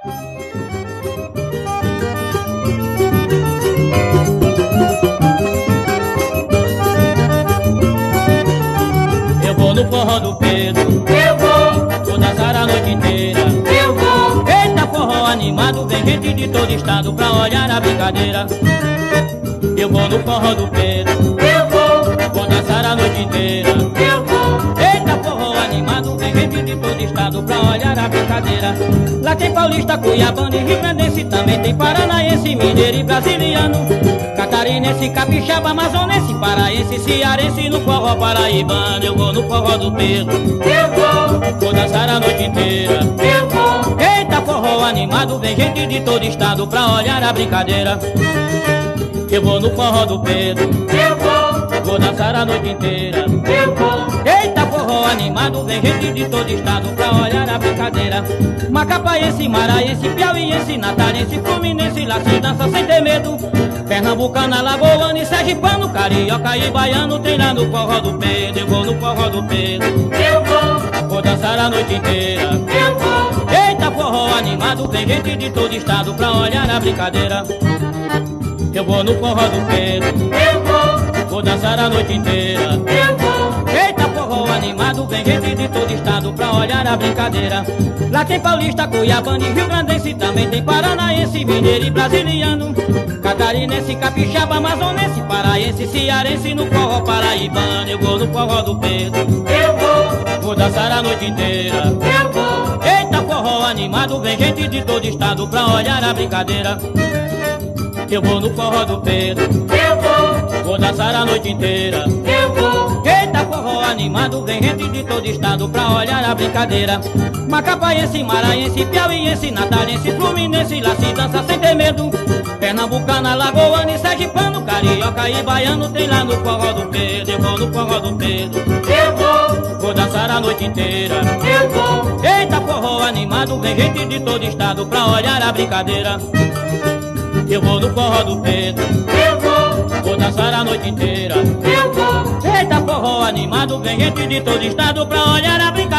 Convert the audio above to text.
Eu vou no forró do Pedro, vou dançar a noite inteira. Eita, forró animado, vem gente de todo estado pra olhar a brincadeira. Eu vou no forró do Pedro, vou dançar a noite inteira. Eita, forró animado, vem gente de todo estado pra olhar a brincadeira. Lá tem paulista, cuiabano e rio-grandense, também tem paranaense, mineiro e brasiliano, catarinense, capixaba, amazonense, paraense, cearense, no forró paraibano. Eu vou no forró do Pedro, vou dançar a noite inteira. Eita, forró animado, vem gente de todo estado pra olhar a brincadeira. Eu vou no forró do Pedro, vou dançar a noite inteira. Eita, forró animado, vem gente de todo estado pra olhar a brincadeira. Macapaense, maraense, piauiense, natarense, fluminense, lá se dança sem ter medo. Pernambucano, alagoano e sergipano, carioca e baiano, tem lá no forró do Pedro. Eu vou no forró do Pedro, vou dançar a noite inteira. Eita, forró animado, vem gente de todo estado pra olhar a brincadeira. Eu vou no forró do Pedro, vou dançar a noite inteira. Eita, forró animado, vem gente de todo estado pra olhar a brincadeira. Lá tem paulista, cuiabano e rio-grandense, também tem paranaense, mineiro e brasiliano, catarinense, capixaba, amazonense, paraense, cearense, no forró paraibano. Eu vou no forró do Pedro, vou dançar a noite inteira. Eita, forró animado, vem gente de todo estado pra olhar a brincadeira. Eu vou no forró do Pedro, vou dançar a noite inteira. Eita, forró animado, vem gente de todo estado pra olhar a brincadeira. Macapaense, maraense, piauiense, natarense, fluminense, lá se dança sem ter medo. Pernambucano, alagoano e sergipano, carioca e baiano, tem lá no forró do Pedro. Eu vou no forró do Pedro, vou dançar a noite inteira. Eita, forró animado, vem gente de todo estado pra olhar a brincadeira. Eu vou no forró do Pedro, vou dançar a noite inteira. Eita, forró animado, vem gente de todo estado pra olhar a brincadeira.